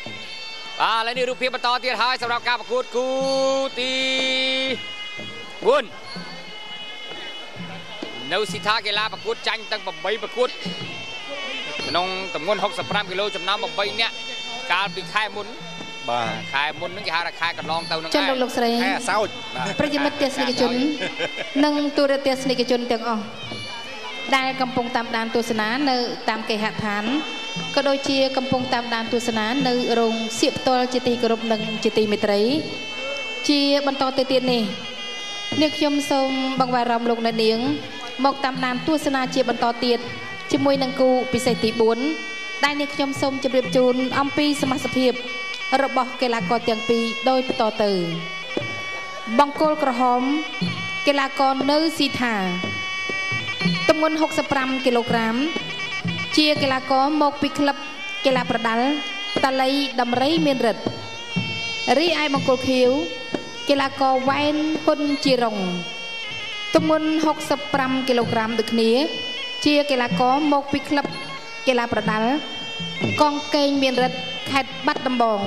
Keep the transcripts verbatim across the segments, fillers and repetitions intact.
à lấy điรูปเพียบต่อที่ท้ายสำหรับการประกวดกูตีบุญនៅសិដ្ឋាកីឡាប្រកួតចាញ់ទាំងแปดប្រកួតក្នុងទម្ងន់หกสิบห้าគីឡូចំណោមแปดនាក់កាលពីខែមុនបាទខែមុនហ្នឹងគេហៅថាខែកន្លងទៅនឹងឯងចាលោកស្រីខែសោចប្រិយមិត្តទស្សនិកជននិងទូរទស្សនិកជនទាំងអស់ដែលកំពុងតាមដានទស្សនានៅតាមគេហដ្ឋានក៏ដូចជាកំពុងតាមដានទស្សនានៅរោងសៀកផ្ទាល់ជាទីគោរពនិងជាទីមេត្រីជាបន្តទៅទៀតនេះនាងខ្ញុំសូមបង្វែរអារម្មណ៍លោកអ្នកនាងមកតាមដានទស្សនាជាបន្តទៀតជាមួយនឹងគូពិសេសទីbốnដែលនាងខ្ញុំសូមជម្រាបជូនអំពីសមាជិកភាពរបស់កីឡាករទាំងពីរដោយបន្តទៅបង្គោលក្រហមកីឡាករនៅស៊ីថាទម្ងន់หกสิบห้าគីឡូក្រាមជាកីឡាករមកពីក្លឹបកីឡាប្រដាល់តាលីដំរីមានរិទ្ធរីឯបង្គោលខៀវកីឡាករវ៉ែនហ៊ុនជីរុងទម្ងន់หกสิบห้าគីឡូក្រាមដូចគ្នាជាកីឡាករមកពីក្លឹបកីឡាប្រដាល់កងកេងមានរិទ្ធខេត្តបាត់ដំបង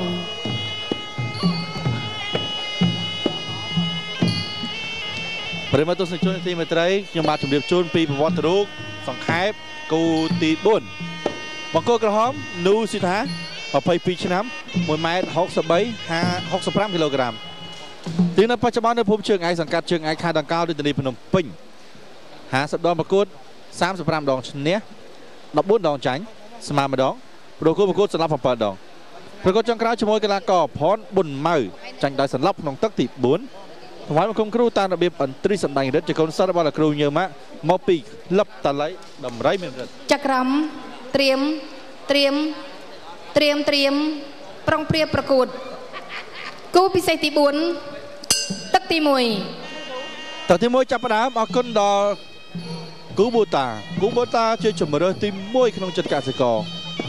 ប្រិមត្តទស្សនិកជនទីមេត្រីខ្ញុំបាទជម្រាបជូនពីប្រវត្តិរូបសង្ខេបគូទីbốnបង្គោលក្រហមនូស៊ីថាยี่สิบสองឆ្នាំមួយម៉ែត្រหกสิบสาม หกสิบห้าគីឡូក្រាមទីនៅបច្ចុប្បន្ននៅភូមិជើងឯកសង្កាត់ជើងឯកខេត្តដង្កោរាជធានីភ្នំពេញห้าสิบដងប្រកួតសាមសិបห้าដងឈ្នះដប់បួនដងចាញ់ស្មើម្ដងប្រកួតប្រកួតសន្លប់bảyដងប្រកួតចុងក្រោយជាមួយកីឡាករផនប៊ុនម៉ៅចាញ់ដោយសន្លប់ក្នុងទឹកទីbốnថ្វាយបង្គំគ្រូតាមរបៀបអន្ត្រីសម្ដែងរិទ្ធជាកូនសិស្សរបស់លោកគ្រូញើម៉ាក់មកពីក្លឹបតាឡៃដំរីមានរិទ្ធចក្រមត្រៀមត្រៀមត្រៀមត្រៀមប្រុងព្រៀបប្រកួតគូពិសេសទីbốnទឹកទីមួយទឹកទីមួយចាប់ផ្ដើមអរគុណដល់គូបូតាគូបូតាជាជំរើសទីមួយក្នុងចិត្តកសិករ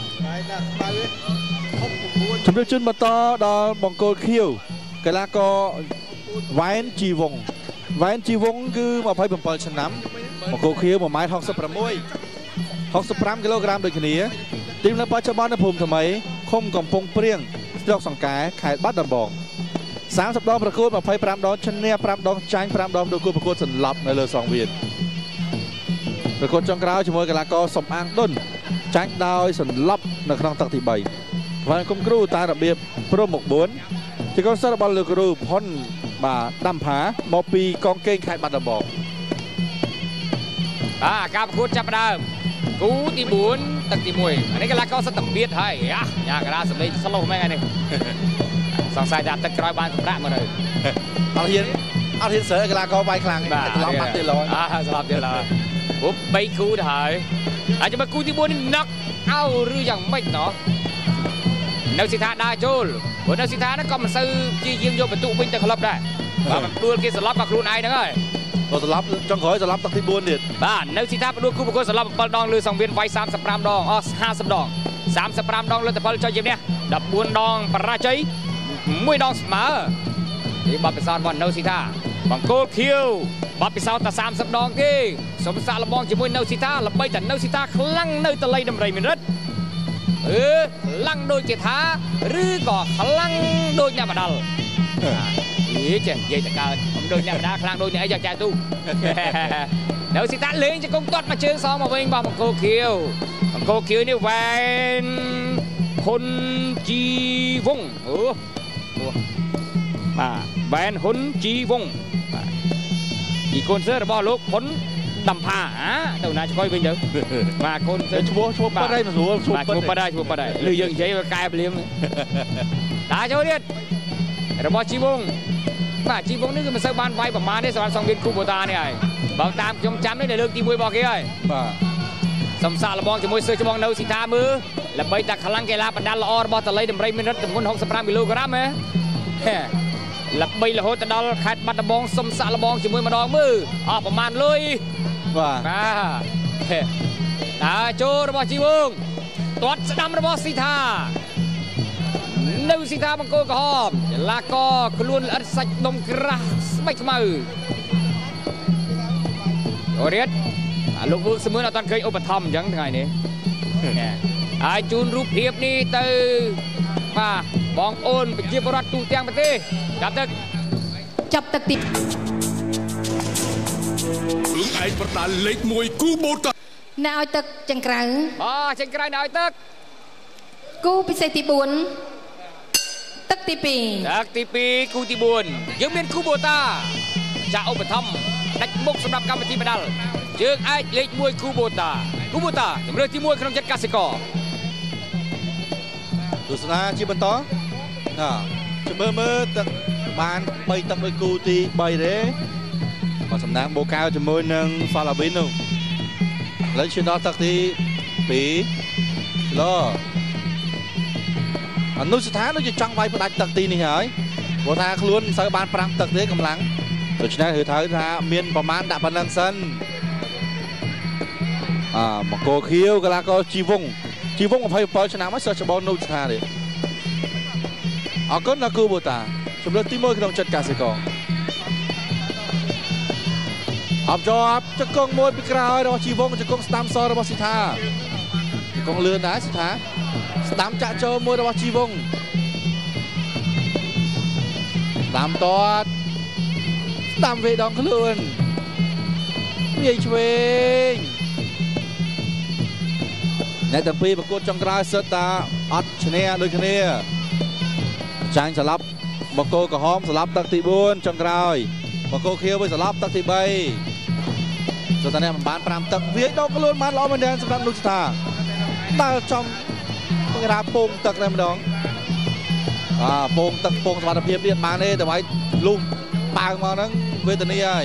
ជំរាបជូនបន្តដល់បង្គោលខៀវកីឡាករវ៉ែនជីវងវ៉ែនជីវងគឺยี่สิบเจ็ดឆ្នាំបង្គោលខៀវមួយម៉ែត្រหกสิบหก หกสิบห้าគីឡូក្រាមដូចគ្នាទីមនៅបច្ចុប្បន្ននៅភូមិថ្មីឃុំកំពង់ព្រៀងស្រុកសង្កែខេត្តបាត់ដំបងសាមសិបដងប្រកួតยี่สิบห้าដងឈ្នះห้าដងចាញ់ห้าដងប្រកួតប្រកួតសន្លប់នៅលើសងវៀនប្រកួតចុងក្រោយជាមួយកីឡាករសំអាងដុនចាញ់ដោយសន្លប់នៅក្នុងទឹកទី三ថ្វាយគុំគ្រូតាមរបៀបព្រមមុខbốnជាកូនសិស្សរបស់លោកគ្រូផុនបាទដាំផាមកពីកងកេងខេត្តបាត់ដំបងបាទការប្រកួតចាប់ផ្ដើមគូទីbốnទឹកទីមួយអានេះកីឡាករសិតតំបៀតហើយយ៉ាការាសម្លេងស្លុះមែនហ្នឹងសង្ស័យថាទឹកក្រោយបានសម្រាប់មកនៅអត់ហ៊ានអត់ហ៊ានសើកីឡាករវាយខ្លាំងទេស្លាប់បាត់ទៀតឡើយអើស្លាប់ទៀតឡើយពុបបីគូទៅហើយអាចមកគូទីbốnនេះណាក់អោឬយ៉ាងម៉េចណោះនៅសិដ្ឋាដើរចូលព្រោះនៅសិដ្ឋាហ្នឹងក៏មិនសូវជាយាមយកបន្ទុកវិញទៅក្លឹបដែរបាទមិនដួលគេស្លាប់ក៏ខ្លួនឯងហ្នឹងហើយក៏ស្លាប់ចុងក្រោយស្លាប់ទឹកទីbốnទៀតបាទនៅសិដ្ឋាផ្ដួលគូប្រកួតស្លាប់bảyដងលើសង្វៀនវាយសាមសិបห้าដងអស់ห้าสิบដងសាមសិបห้าដងលើតផលចុចជានេះដប់បួនដងបរាជ័យមួយដងស្មើនេះបបពិសោធន៍របស់នៅសិដ្ឋាបង្គោលខៀវបបពិសោធន៍តែសាមសិបដងទេសូមសាកល្បងជាមួយនៅសិដ្ឋាល្បីតែនៅសិដ្ឋាខ្លាំងនៅតលៃដំរីមានរិទ្ធអឺខ្លាំងដូចគេថាឬក៏ខ្លាំងដូចអ្នកបដាល់យេចេះនិយាយតែកើតមិនដូចអ្នកបដាល់ខ្លាំងដូចអ្នកអីចាចែទូនៅសិដ្ឋាលេងជង្គង់ទាត់មកជើងសងមកវិញបោះបង្គោលខៀវបង្គោលខៀវនេះវ៉ែនហ៊ុនជីវងអូបាទវ៉ែនហ៊ុនជីវងបាទពីកូនសិស្សរបស់លោកហ៊ុនដាំផាទៅណាឆ្កយវិញទៅបាទកូនសិស្សឈ្មោះឈ្មោះប៉ាត់ហើយមិនស្រួលឈ្មោះប៉ាត់ប៉ាត់ហើយឈ្មោះប៉ាត់ហើយឬយើងនិយាយវាកែប្រៀមតាចូលទៀតរបស់ជីវងបាទជីវងនេះគឺមិនសូវបានវាយប្រមាណទេសម្រាប់សង្វៀនគូបូតានេះហើយបើតាមខ្ញុំចាំនេះលើកទីមួយរបស់គេហើយបាទសំសាកលបងជាមួយសិស្សច្បងនៅសិដ្ឋាមើលដើម្បីតែខ្លាំងកីឡាបណ្ដាលល្អរបស់តលៃដំរីមានរិទ្ធទម្ងន់หกสิบห้าគីឡូក្រាមហ៎ល្បីរហូតទៅដល់ខេត្តបាត់ដំបងសំសាកលបងជាមួយម្ដងមើលអស់ប្រមាណលុយបាទបាទដើរចូលរបស់ជីវងទាត់ស្ដាំរបស់សិដ្ឋានៅសិដ្ឋាបង្គោលក្រហមកីឡាករខ្លួនល្អិតសាច់ដុំក្រាស់ស្បែកខ្មៅអូរៀតលោកវឹកស្មឿនអត់តាន់ឃើញឧបត្ថម្ភអញ្ចឹងថ្ងៃនេះហើយជូនរូបភាពនេះទៅมาบองโอนไปเจียบรัดตูเตียงไปทีจับตึกจับตึกติดอึ้งไอประธานเล็กมวยกูโบตนายตึกจังไกรอ๋อจังไกรนายตึกกูพิเศษที่บุญตึกที่ปีตึกที่ปีกูที่บุญยังเป็นกูโบตาจะเอาไปทำดักมุกสำหรับการปฏิบัติดัลจึงไอเล็กมวยกูโบตากูโบตาจำเรื่องที่มวยขนมจัดกสิกรดูสนาชีบันต่อน่ะจะเมื่อเมื่อตึกบานไปตึกไปกูตีใบเด้มาสำนักโบกาวจะมวยหนึ่งฟาลาบินนู่แล้วชื่อน้องตึกที่ปีล้ออันนู้นสุดท้ายเราจะจังไว้ประดับตึกตีนี่เหรอโบทาคล้วนใส่บานปรางตึกเด้กำลังโดยเฉพาะถือท้ายท่าเมียนประมาณดับพนังสันอ่ามาโกเคียวก็แล้วก็จีวงจีวงมาพายปอยชนะมาเสือชบอลนู้นสุดท้ายเลยเอาก้นนักกูโบตาสำหรับทีมมวยขนมจัดการสิกองอับจอบจะกงมวยปีกราวเราชีวงจะกงสตามซอเราสิทาจะกงเลือนนะสิทาสตามจะโจมวยเราชีวงตามตอดตามเวดองขลุ่นใหญ่ช่วยในตั้งปีประกวดจังกราสตาอัดชนะโดยคะแนนจางสลับมาโกกับหอมสลับตักติบุญจังกรายมาโกเคียวไปสลับตักติใบสตาร์เนี่ยมันบานปรามตักเวียดองกลุ่นมันล้อมันแดงสำหรับลูกสตาร์ตาจอมเวลาโป่งตักอะไรมันดองอ่าโป่งตักโป่งสวัสดิเพียบเรียนมาเนี่ยแต่ไว้ลูกปางมานั้นเวทนีไอ้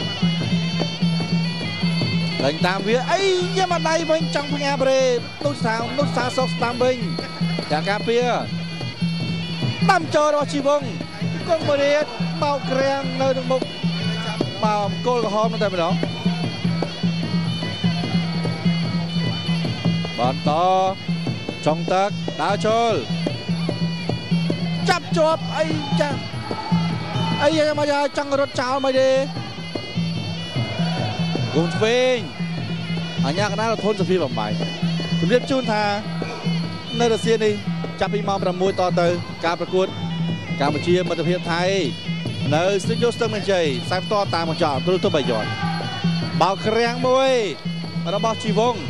หลังตามเวียไอ้ยังมาได้เป็นจังพงาเบรลูกสาวลูกสาวสอกตามบิงจากกาเปียตั้มเจอเราชีวงก้นบริเวณเมาเกรียงในตรงมุกเมาโกลกับหอมนั่นแต่ไม่หรอกบอลต่อจงตักดาวโชลจับจบไอ้จังไอ้ยังมาจะจังรถเช้าไม่ดีกุนเฟงอันยากนะเราทนสปีแบบใหม่ผมเรียบจูนทาในรัสเซียนี่จับปีมาประมวยต่อเตอการประกวดการประเชียร์มัตเพียบไทยในสตูดิโอสเตอร์เมนเจย์สายต่อตามมาจากตัวตัวใบหยอดเบาเครียงมวยระบอบชีวง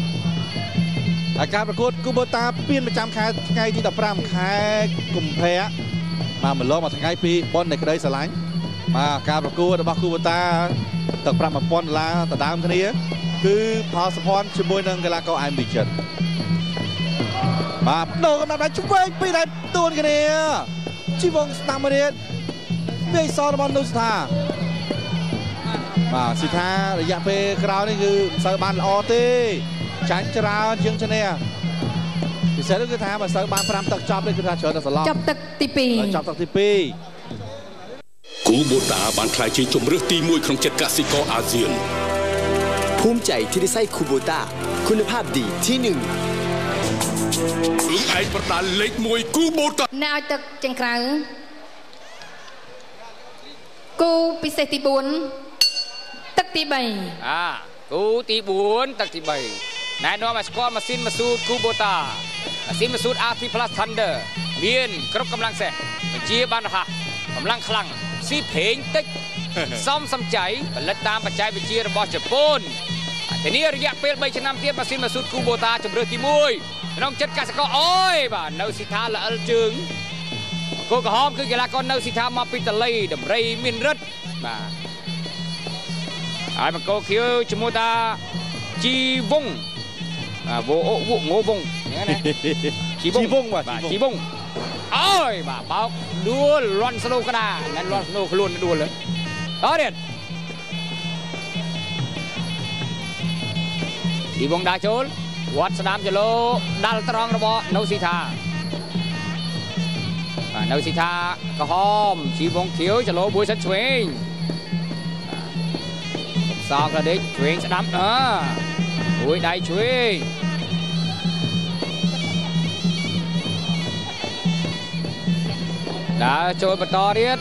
การประกวดกูโบตาเปลี่ยนประจำค่ายไงที่ตับปรามค่ายกลุ่มแพ้มาเหมือนล้อมาทั้งไงปีบอลในกระไดสลายมาการประกวดระบอบกูโบตาตับปรามมาบอลลาแต่ดามทีนี้คือพาสปอนชิมวยนังกลาเกาไอมิชันมาโดนกำลังได้ช่วยไปได้ตัวกันเนี่ยชีวงสตาร์มาเนียเวียซอร์บอลนุสตามาสิท่าระยะเพย์คราวนี่คือเซอร์บันออเต้ฉันจรายังชนะที่เสร็จแล้วคือท่ามาเซอร์บันพรำตักจับเลยคือท่าเฉินสลับจับตักติปีจับตักติปีกูโบตาบานคลายใจจมเรื่องตีมวยของจัดกสิกรอาเซียนภูมิใจที่ได้ใส่คูโบตาคุณภาพดีที่หนึ่งอึ้งไอประธานเล็กมวยกูโบตานายตึกจังไกรกูพิเศษที่บุญตักตีใบอ่ากูตีบุญตักตีใบนายน้องมาสกอร์มาซินมาสูดกูโบตามาซินมาสูดอาร์ทีพลัสทันเดอร์เมียนครบกำลังเสะเป็นเจี๊ยบานหะกำลังคลั่งซีเพงติ๊กซ้อมสำใจผลิตตามปัจจัยเป็นเจี๊ยระบอบญี่ปุ่นทีนี้ระยะเปลี่ยนใบชนะเทียบมาซินมาสูดกูโบตาจำเรือที่มวยน้องจัดการสกอร์โอ้ยบ้านเนื้อสิทธาละอัลจึงโกกหอมคือกีฬากรเนื้อสิทธามาปิตเลยดมไรมินรัตมาไอ้มาโกคิวจมูตาจีวงอ่าโวโอโวโง่วงอย่างนั้นนะจีวงว่ะจีวงโอ้ยบ้าเบาดูลอนสโนกระดางั้นลอนสโนขลุ่นดูเลยต่อเด็ดจีวงดาโจลวัดสนามจโลดัลตรองระบอนนสิทา นสิทากระหอมชีวงเขียวจะโลบุยสันช่วยสองกระดิกช่วยสนับเออบุยได้ช่วยđã trôi bật to điết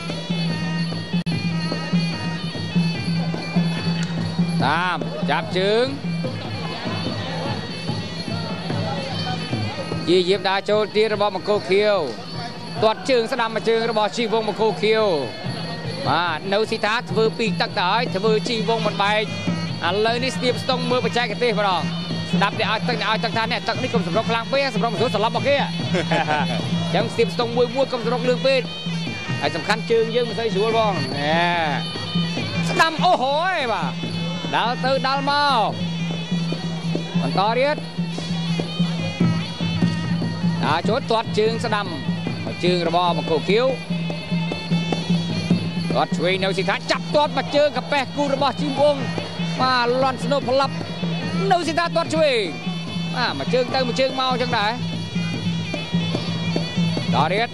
tam chạp trứng ជាយាមដើរចូលទៀតរបស់មកគោខៀវទាត់ជើងស្ដាំមកជើងរបស់ជីវងមកគោខៀវបាទនៅស៊ីថាធ្វើពីទឹកទៅហើយធ្វើជីវងមិនបែកឥឡូវនេះស្ទាបស្ទង់មើលបច្ចេកទេសម្ដងស្ដាប់អ្នកឲ្យទឹកអ្នកឲ្យទឹកថាអ្នកទឹកនេះកុំសម្រុកខ្លាំងពេកសម្រុកមិនស្រួលសន្លប់មកគេអញ្ចឹងស្ទាបស្ទង់មួយមួយកុំសម្រុកលឿងពេកហើយសំខាន់ជើងយើងមិនសូវស្រួលបងណែស្ដាំអូហូយបាទដាល់ទៅដាល់មកបន្តទៀតដើរចូលទាត់ជើងស្ដាំជើងរបស់មកគោខៀវទាត់ឆ្វេងនៅស៊ីថាចាប់ទាត់មកជើងកាប៉េះគូរបស់ជីវងបាទលន់ស្នូផ្លាប់នៅស៊ីថាទាត់ឆ្វេងបាទមកជើងទៅមកជើងមកអញ្ចឹងដែរដល់ទៀត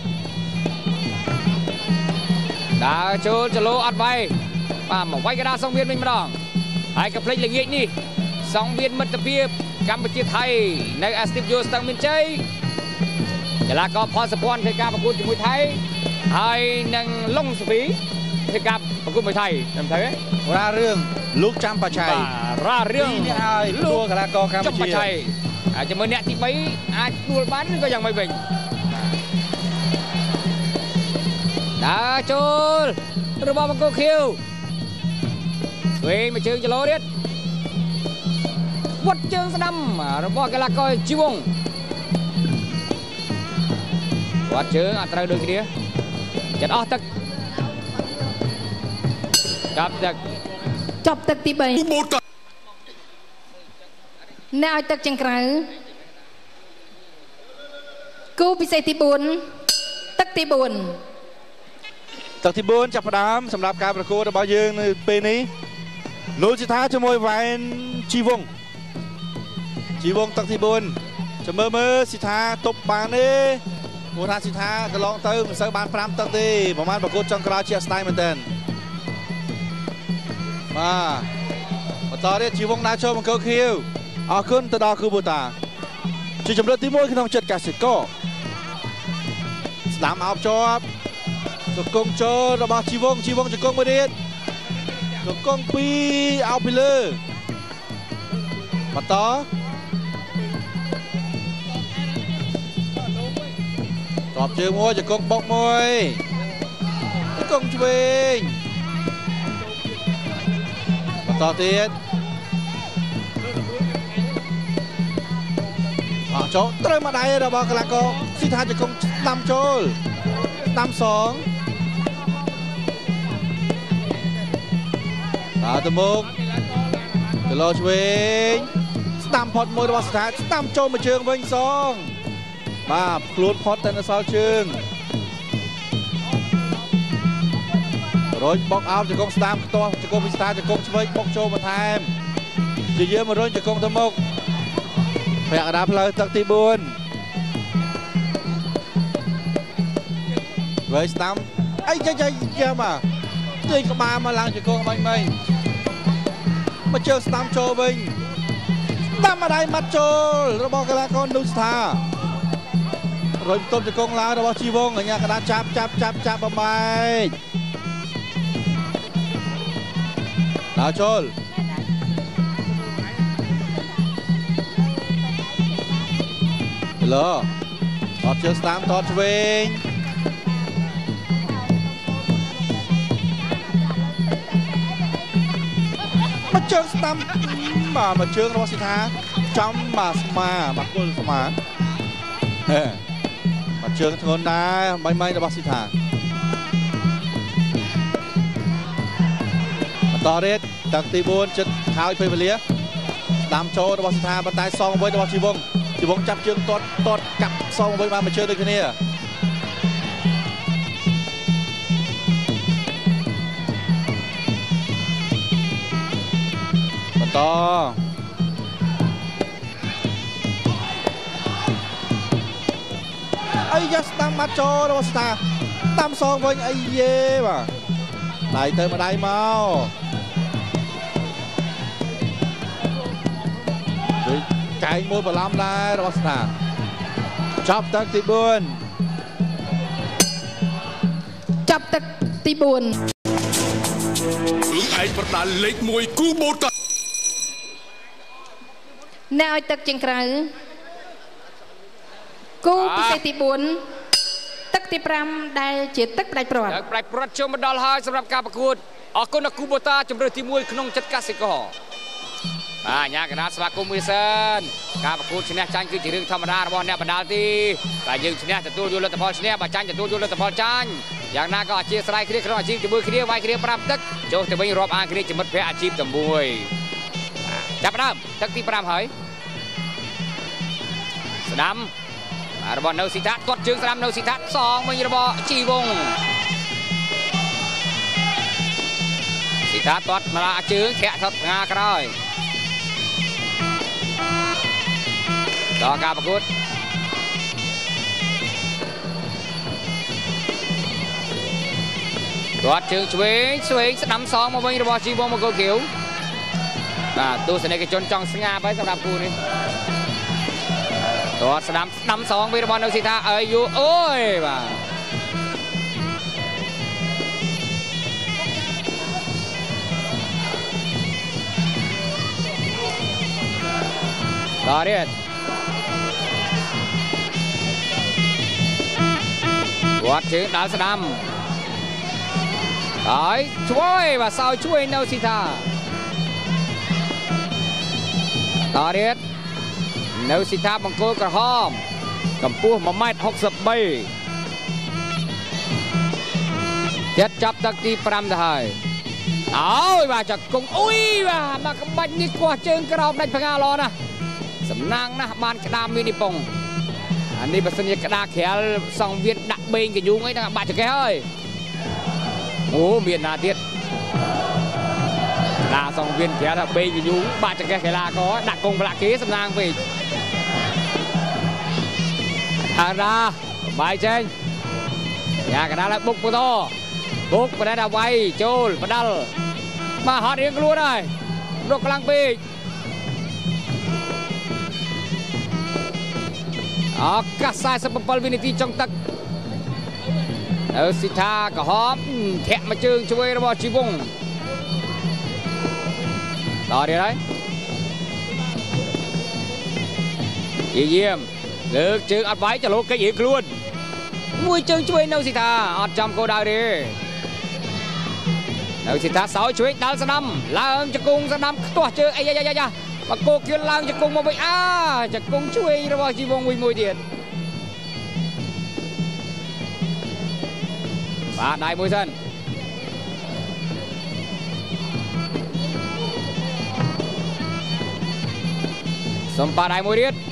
ដើរចូលចលោអត់វាយបាទមកវាយកដាសងវៀនវិញម្ដងហើយក៏ភ្លេចល្ងាចនេះសងវៀនមិត្តភាពកម្ពុជាថៃនៅអាស្ទីបយូស្ទឹងមានជ័យកីឡាករផលសភ័ណ្ឌធ្វើការប្រកួតជាមួយថៃហើយនឹងឡុងសុភីធ្វើការប្រកួតមួយថៃតាមទៅរ៉ារឿងលោកចាំបាឆៃរ៉ារឿងនេះហើយលោកកីឡាករកម្ពុជាអាចជាមួយអ្នកទីបីអាចដួលបានឬក៏យ៉ាងម៉េចវិញដើរចូលរបស់មកគោខៀវវិញមកជើងចលោទៀតវត្តជើងស្ដាំរបស់កីឡាករជីវងវត្តជើងអត់ត្រូវដូចគ្នាចិត្តអស់ទឹកចាប់ទឹកចាប់ទឹកទីបីអ្នកឲ្យទឹកចង្ក្រៅគូពិសេសទីបួនទឹកទីបួនទឹកទីបួនចាប់ផ្ដើមសម្រាប់ការប្រកួតរបស់យើងនៅពេលនេះលោកសិដ្ឋាជាមួយវ៉ែនជីវងជីវងទឹកទីបួនចាំមើលមើលសិដ្ឋាទប់បានទេព្រោះថាសិដ្ឋាកន្លងទៅមិនសូវបានប្រាំទឹកទេប្រហែលប្រកួតចុងក្រោយជាក់ស្ដែងមែនទែនបាទបន្តទៀតជីវងដើរចូលមកគោខៀវអរគុណទៅដល់គូបូតាជាជំរឿនទីមួយក្នុងចិត្តកសិករស្ដាំអោបជាប់ជង្គង់ចូលរបស់ជីវងជីវងជង្គង់មួយទៀតជង្គង់ពីរអោបពីលើបន្តតបជើងមួយជង្គង់បុកមួយជង្គង់ឆ្វេងបន្តទៀតអត់ចូលត្រូវមកដៃរបស់កីឡាករស៊ីថាជង្គង់ស្ដាំចូលស្ដាំសងដើរទៅមុខទៅលោឆ្វេងស្ដាំផុតមួយរបស់ស្ថាស្ដាំចូលមកជើងវិញសងបាទខ្លួនផុតតែនៅសល់ជើងរុញបុកអោបជង្គង់ស្ដាំផ្ទាស់ជង្គង់វិស្ថាជង្គង់ឆ្វេងបុកចូលបន្ថែមជាយាមមករុញជង្គង់ទៅមុខពាក់កណ្ដាលផ្លូវទឹកទីបួនវិញស្ដាំអីចាយយ៉ាមកទាញក្បាលមកឡើងជង្គង់បាញ់មិញមកជើងស្ដាំចូលវិញស្ដាំមកដៃម៉ាត់ចូលរបស់កីឡាករនូស្ថារុញទប់ជង្គង់ឡើងរបស់ជីវងកញ្ញាកណ្ដាលចាប់ចាប់ចាប់ចាប់បំបែកដើរចូលលើអត់ជើងស្ដាំថតឆ្វេងមកជើងស្ដាំបាទមកជើងរបស់សិដ្ឋាចំបាទស្មាបាទគល់ស្មាហេមកជើងធ្ងន់ដែរបាញ់បាញ់របស់សិដ្ឋាបន្តទៀតទឹកទីបួនចិត្តហើយពេលវេលាស្ដាំចូលរបស់សិដ្ឋាប៉ុន្តែសងវិញរបស់ជីវងជីវងចាប់ជើងទាត់ទាត់កាប់សងវិញបានមកជើងដូចគ្នាបន្តអីយ៉ាស្ដាំមកចូលរបស់ស្តាស្ដាំសងវិញអីយេបាទដៃទៅមកដៃមកកែងមួយបន្លំដែររបស់ស្ថាចាប់ទឹកទីបួនចាប់ទឹកទីបួនរឿងឯកប្រដាល់លេខមួយគូបូតាអ្នកឲ្យទឹកជាងក្រៅគូពិសេសទីបួនទឹកទីប្រាំដែលជាទឹកផ្ដាច់ព្រាត់ទឹកផ្ដាច់ព្រាត់ចូលមកដល់ហើយសម្រាប់ការប្រកួតអរគុណដល់គូបូតាជំរឿនទីមួយក្នុងចិត្តកសិករបាទញ៉ាកណ្ដាលស្វាគមន៍មួយសិនការប្រកួតឈ្នះចាញ់គឺជារឿងធម្មតារបស់អ្នកបណ្ដាលទីបាទយើងឈ្នះទទួលយកលទ្ធផលឈ្នះបាទចាញ់ទទួលយកលទ្ធផលចាញ់យ៉ាងណាក៏អធិស្ឋានគ្នាក្នុងអាជីពជាមួយគ្នាវាយគ្នាប្រាំទឹកចុះទៅវិញរាប់អានគ្នាជាមិត្តភក្តិអាជីពតែមួយចាប់ដើមទឹកទីប្រាំហើយស្ដាំរបស់នៅស៊ីថាទាត់ជើងស្ដាំនៅស៊ីថាសងវិញរបស់ជីវងស៊ីថាទាត់មកជើងធាក់ថត់ងាក្រោយដល់ការប្រកួតទាត់ជើងឆ្វេងឆ្វេងស្ដាំសងមកវិញរបស់ជីវងមកគោលគៀវបាទទស្សនិកជនចង់ស្ងាប់ហើយសម្រាប់គូនេះទាត់ស្ដាំស្ដាំសងវិញរបស់នៅស៊ីថាអើយយូអូយបាទដល់រៀតទាត់ជើងដល់ស្ដាំហើយជួយបាទសោយជួយនៅស៊ីថាដល់រៀតនៅស៊ីថាបង្គោលក្រហមកម្ពស់មួយម៉ែត្រហុកសិបបីចិត្តចាប់ទឹកទីប្រាំទៅហើយអើយបាទចកងអ៊ុយបាទមកក្បាច់នេះខ្វះជើងក្រោមដាច់ផ្កាល្អណាស់សំណាងណាស់បានក្តាមមាននេះប៉ុងអានេះបើសិនជាក្តារក្រាលសង្វៀនដាក់បេងកញ្ញូងអីដល់បាក់ចកេះហើយអូមានណាទៀតដាសង្វៀនក្រាលថាបេងកញ្ញូងបាក់ចកេះកីឡាករដាក់កងប្រឡាក់គេសំណាងពេកអាណាបាយចេញយ៉ាកណ្ដាលឲ្យបុកបន្តបុកបដិដល់វាយចូលបដាល់មកហត់រៀងខ្លួនហើយរកខ្លាំងពេកឱកាសสี่สิบเจ็ดវិនាទីចុងទឹកនៅស៊ីថាក្រហមធាក់មកជើងជួយរបស់ជីវងដល់ទៀតហើយយាយាមលើកជើងអត់វាយចលោកិច្ចរៀងខ្លួនមួយជើងជួយនៅស៊ីថាអត់ចំគោលដៅទេនៅស៊ីថាសោយជួយដល់ស្ដាំឡើងជង្គង់ស្ដាំខ្ទាស់ជើងអីយ៉ាយ៉ាយ៉ាមកគោគៀនឡើងជង្គង់មកវិញអាជង្គង់ជួយរបស់ជីវងមួយមួយទៀតបាទដៃមួយសិនសំប៉ាដៃមួយទៀត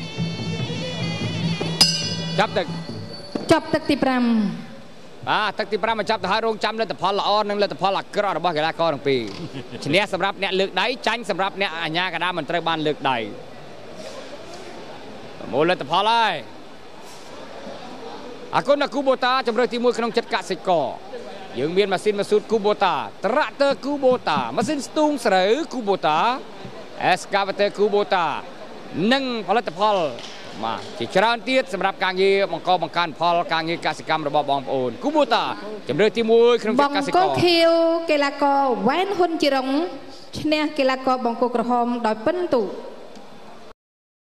ចាប់ទឹកចាប់ទឹកទីប្រាំបាទទឹកទីប្រាំមកចាប់ទៅហើយរងចាំលទ្ធផលល្អនិងលទ្ធផលអាក្រក់របស់កីឡាករទាំងពីរឈ្នះសម្រាប់អ្នកលើកដៃចាញ់សម្រាប់អ្នកអាញាកណ្ដាលមិនត្រូវបានលើកដៃមូលលទ្ធផលហើយអរគុណដល់គូបូតាជំរឿនទីមួយក្នុងចិត្តកសិករយើងមានម៉ាស៊ីនម៉ាស៊ូតគូបូតាត្រាក់ទ័រគូបូតាម៉ាស៊ីនស្ទូងស្រូវគូបូតាអេសកាវ៉ាទ័រគូបូតានិងផលិតផលបាទជាច្រើនទៀតសម្រាប់ការងារបង្កបង្កើនផលការងារកសិកម្មរបស់បងប្អូនគូបូតាជំរឿនទីមួយក្នុងចិត្តកសិករបង្គោលខៀវកីឡាករវ៉ែនហ៊ុនជីរុងឈ្នះកីឡាករបង្គោលក្រហមដោយពិនទូ